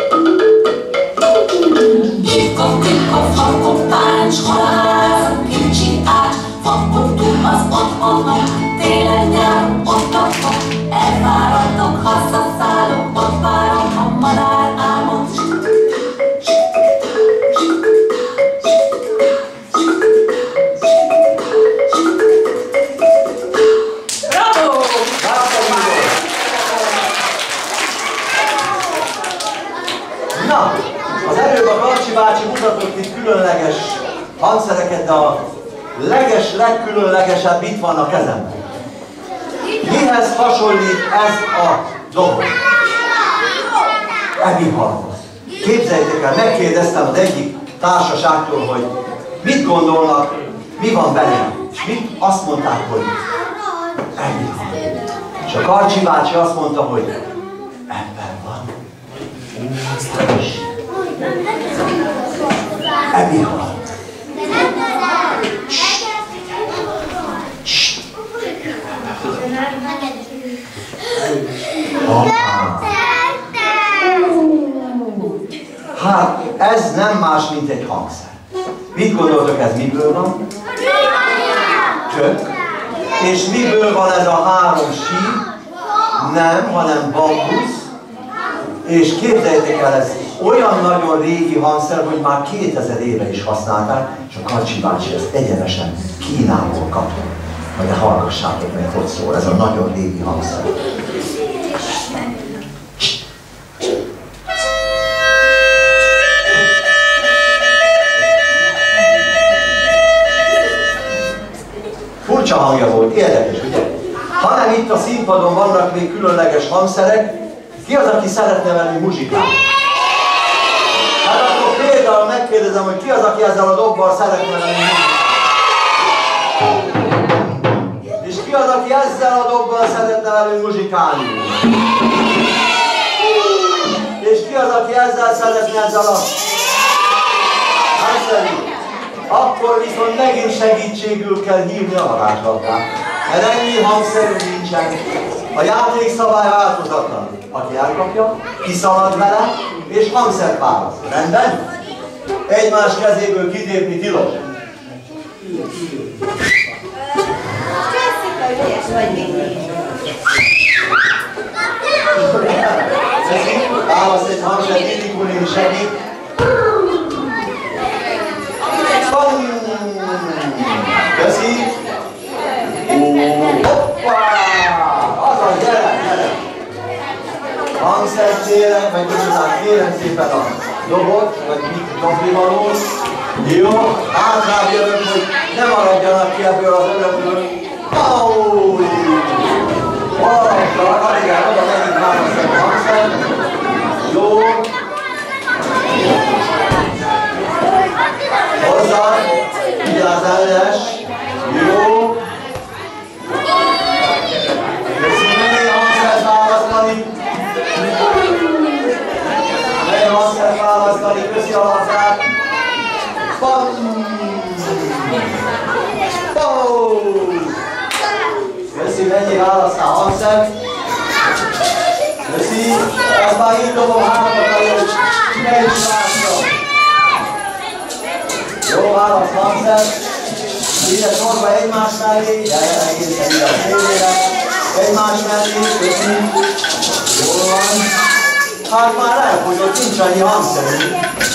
Kip-kop, fakopáncs, halál, kicsi ács, fakotú az otthonom, télen-nyáron ott lakom, elfáradok, hazaszállok, ott várom a madárálmot. Bravo! Na, az előbb a Karcsi bácsi mutatott itt különleges hangszereket, de a legkülönlegesebb itt van a kezemben. Mihez hasonlít ez a doboz? Ebihalhoz. Képzeljétek el, megkérdeztem az egyik társaságtól, hogy mit gondolnak, mi van benne. És mit azt mondták, hogy Ebihal. És a Karcsi bácsi azt mondta, hogy ebben van. Ebihal. Hát, ez nem más, mint egy hangszer. Mit gondoltok, ez miből van? Tök. És miből van ez a 3 sí? Nem, hanem bambusz. És képzeljétek el, ez olyan nagyon régi hangszer, hogy már 2000 éve is használták, és a Karcsi bácsi ezt egyenesen Kínából kapta. De hallgassátok meg, hogy szól, ez a nagyon régi hangszer. Furcsa hangja volt, érdekes, ugye? Hanem itt a színpadon vannak még különleges hangszerek, ki az, aki szeretne velünk muzsikálni? Hát akkor például megkérdezem, hogy ki az, aki ezzel a dobbal szeretne velünk muzsikálni? És ki az, aki ezzel a dobbal szeretne velünk muzsikálni? És ki az, aki ezzel szeretne ezzel a... Hát akkor viszont megint segítségül kell hívni a varázslabdát. Mert ennyi hangszerű nincsen. A játékszabály változatlan. Aki elkapja, kiszalad vele, és hangszert választ. Rendben? Egymás kezéből kitépni tilos. Válasz egy hangszert, Ildikó néni segít. Köszi! Hoppá! Azaz, gyere! Hangszert kérem, vagy közöttán kérem szépen a dobot, vagy mit doblivalót. Jó, hátrább jövök, hogy ne maradjanak ki ebből az örömből. Auuuuh! Valamikor, igen, oda megint választani a hangszert. Jó. Hozzá! Vigyázz ellenes! Jó! Mennyi hangszert választani? Mennyi hangszert választani? Köszi a labdát! Pam! Köszi, mennyi választál hangszert? Köszi! Ezt már így dobom hátra, hogy ne is lássam! Jó, válasz hangszert! Ide sorba egymás mellé, gyere egészen ide a szélére. Egymás mellé, köszi. Jól van. Hát már elfogyott, nincs annyi hangszerű.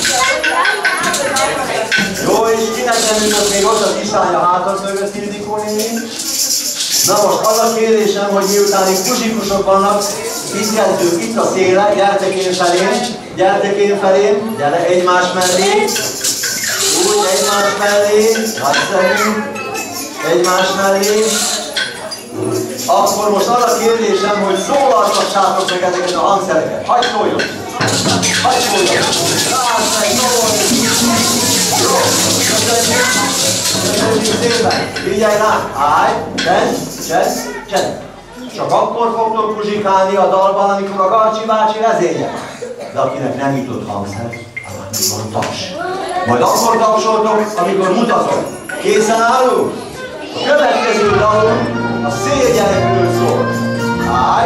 Jó, és kinek nem jutott még ott a kislány a hátad mögött, Ildikó néni? Na most az a kérésem, hogy miután itt muzsikusok vannak, itt kezdjük, itt a széle, gyertek én felém, gyere egymás mellé. Úgy, egymás mellé, nagyszerű, egymás mellé. Akkor most az a kérdésem, hogy szólaltassátok meg ezeket a hangszereket. Hagyj szóljon! Hagyj szóljon! Lásd meg, szóljon! Jó, köszönjük! Köszönjük szépen! Figyelj rá! Állj! Csend! Csak akkor fogtok muzsikálni a dalban, amikor a Karcsi bácsi vezényel. De akinek nem jutott hangszer, annak taps. Majd akkor tapsoltok, amikor mutatok. Készen állunk? A következő dalunk a szélgyerekről szól. Állj!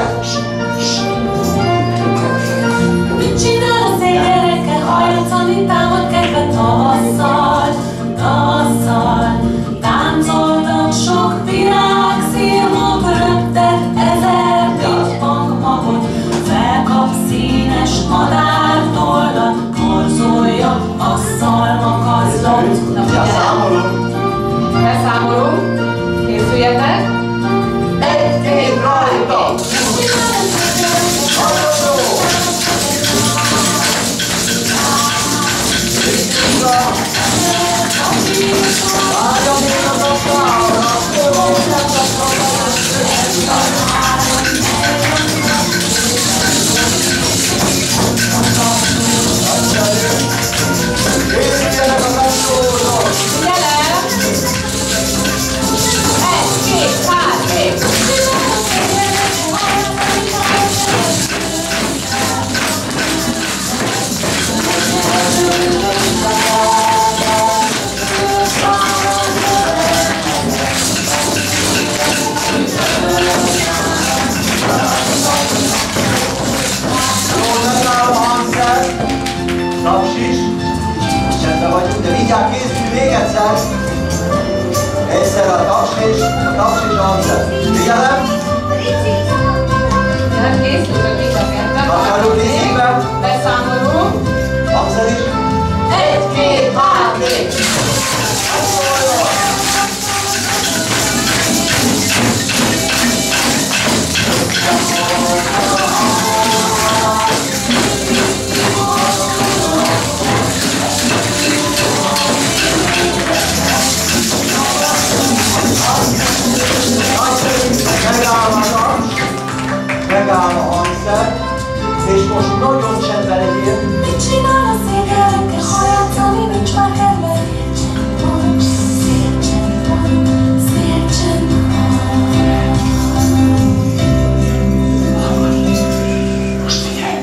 Mit csinál a szélgyerekkel? Hajlacani támad kedve tavasszal. Táncoltak sok virág, szírmok röptet, 1000 pitypang magot. Felkap színes madártollat, korzolja a szalmakazlot. Beszámolunk. Készüljetek. Egy rajta! Várjon még a még egyszer. Egyszer a taps és a hangszer. Figyelem! Nem készült a kitakerben. Akarjuk nézésbe. Beszámolunk. Hangszer is. 1, 2, 3, 4. Megáll a hangszer, és most nagyon csendben legyél. Mit csinál a szép gyerekes hajat, ami nincs már kedve? Szép csend van, szép csend van. Most figyelj!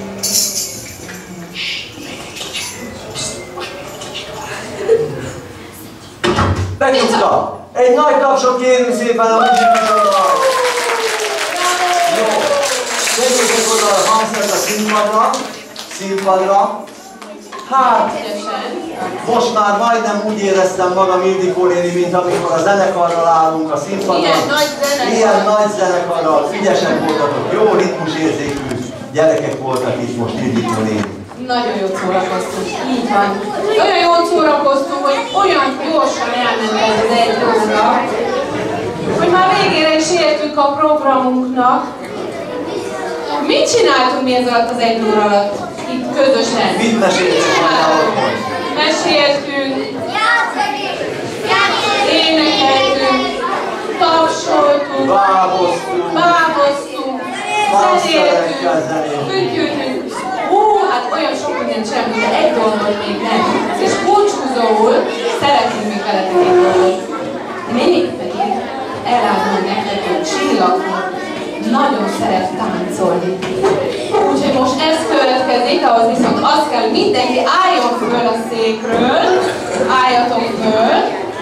Benyugta! Egy nagy tapsot kérünk szépen a muzsikusoknak! Jó! Tegyétek oda a hangszert a színpadra. Hát, most már majdnem úgy éreztem magam Ildikó néni, mint amikor a zenekarral állunk a színpadon. Ilyen nagy zenekarral, ügyesek voltatok, jó ritmusérzékű gyerekek voltak itt most Ildikó néni. Nagyon jól szórakoztunk, így van. Olyan jól szórakoztunk, hogy olyan gyorsan elment ez az 1 óra, hogy már végére is értünk a programunknak. Mit csináltunk mi ez alatt az 1 óra alatt? Itt közösen. Mit meséltünk magáról? Meséltünk, énekeltünk, tapsoltunk, báboztunk, zenéltünk, fütyültünk. Hát olyan sok mindent semmi, de egy dolgot még nem. És búcsúzóul szeretnénk még veletek egy dolgot. Mégpedig elárulom nektek, hogy Csillagkor nagyon szeret táncolni. Úgyhogy most ez következik, ahhoz viszont azt kell, hogy mindenki álljon föl a székről. Álljatok föl.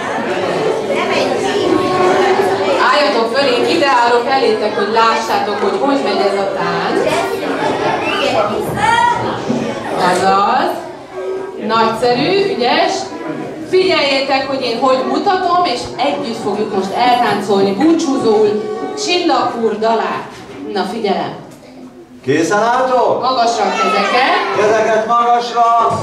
Álljatok föl, én ide állok elétek, hogy lássátok, hogy megy ez a tánc. Azaz. Nagyszerű, ügyes. Figyeljétek, hogy én hogy mutatom, és együtt fogjuk most eltáncolni búcsúzóul Csillagkúr dalát. Na figyelem! Készen álltok? Magasra a kezeket! Kezeket magasra!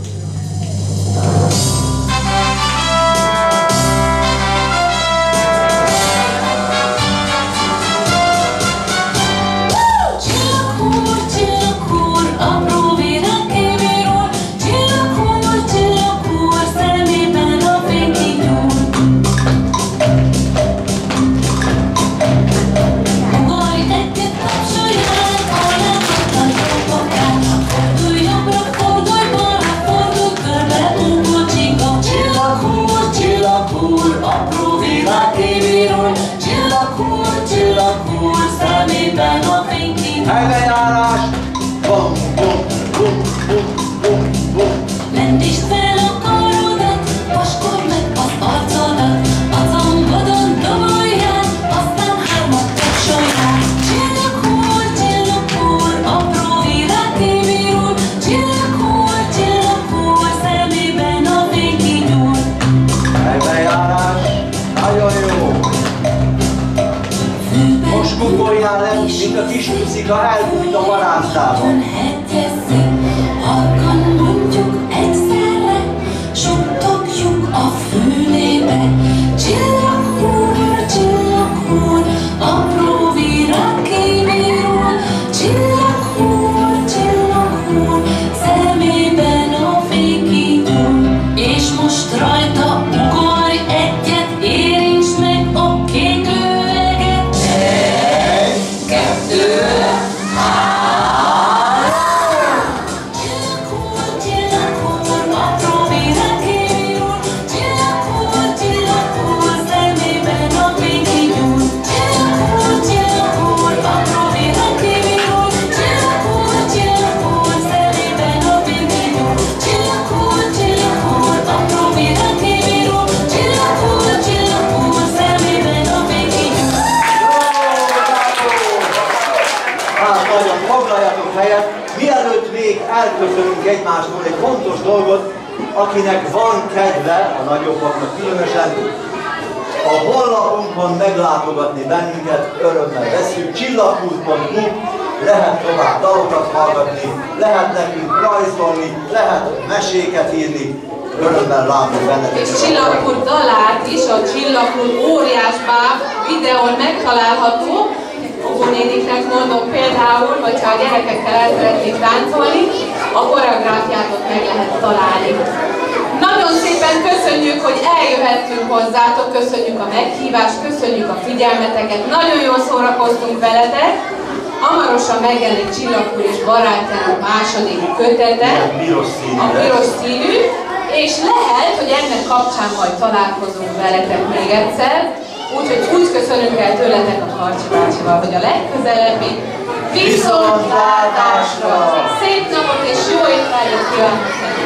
Helybenjárás! Bum, bum, bum, bum, bum, bum. Lendítsd fel a karodat, vaskod meg az arcodat, a combodon doboljál, aztán hármat tapsoljál. Csillagkúr, apró virág kivirul, csillagkúr, szemében a fény kigyúl. Helybenjárás! Nagyon jó! Most kukoljál le, mint a kis puszika elbújt a parázdában. Halkan mondjuk egyszerre, suttogjuk a fülébe. Csillagkúr, apró virág kivirul, csillagkúr, szemében a fény kigyúl. És most rajta ugorj egyet, érintsd meg a kék üveget. 1, 2, 3. Foglaljatok helyet, mielőtt még elköszönünk egymástól egy fontos dolgot, akinek van kedve, a nagyobbaknak különösen, a honlapunkon meglátogatni bennünket, örömmel veszünk, csillagkult.hu, lehet tovább dalokat hallgatni, lehet nekünk rajzolni, lehet meséket írni, örömmel látni benneteket. És Csillagkult dalát is, a Csillagkult óriás báb videón megtalálható. Óvónéniknek mondom például, hogyha a gyerekekkel el szeretnék táncolni, a koreográfiát ott meg lehet találni. Nagyon szépen köszönjük, hogy eljöhettünk hozzátok, köszönjük a meghívást, köszönjük a figyelmeteket, nagyon jól szórakoztunk veletek. Hamarosan megjelenik Csillagkult és barátjának második kötete, a piros színű, és lehet, hogy ennek kapcsán majd találkozunk veletek még egyszer. Úgyhogy úgy köszönünk el tőletek a Karcsi bácsival, hogy a legközelebbi viszontlátásra! Szép napot és jó étvágyat kívánok!